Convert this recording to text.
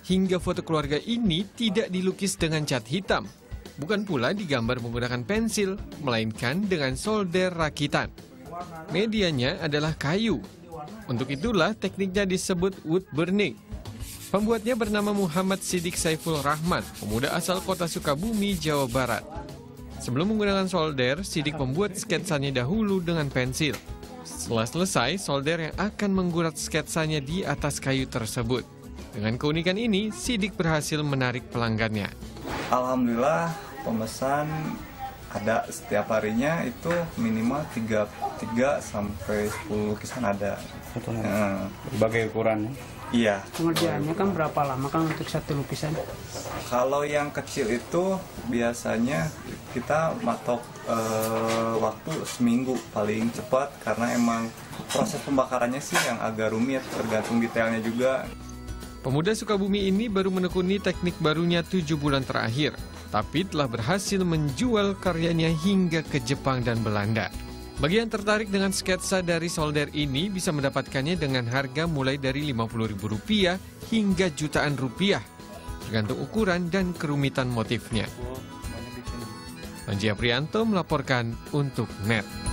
hingga foto keluarga ini tidak dilukis dengan cat hitam. Bukan pula digambar menggunakan pensil, melainkan dengan solder rakitan. Medianya adalah kayu. Untuk itulah tekniknya disebut wood burning. Pembuatnya bernama Muhammad Siddiq Saiful Rahman, pemuda asal kota Sukabumi, Jawa Barat. Sebelum menggunakan solder, Siddiq membuat sketsanya dahulu dengan pensil. Setelah selesai, solder yang akan menggurat sketsanya di atas kayu tersebut. Dengan keunikan ini, Siddiq berhasil menarik pelanggannya. Alhamdulillah, pemesan ada setiap harinya itu minimal 3 sampai 10 lukisan ada. Berbagai ukuran. Iya. Pengerjaannya kan berapa lama kan untuk satu lukisan? Kalau yang kecil itu biasanya kita matok waktu seminggu paling cepat karena emang proses pembakarannya sih yang agak rumit, tergantung detailnya juga. Pemuda Sukabumi ini baru menekuni teknik barunya 7 bulan terakhir, tapi telah berhasil menjual karyanya hingga ke Jepang dan Belanda. Bagi yang tertarik dengan sketsa dari solder ini bisa mendapatkannya dengan harga mulai dari Rp50.000 hingga jutaan rupiah, tergantung ukuran dan kerumitan motifnya. Panji Aprianto melaporkan untuk NET.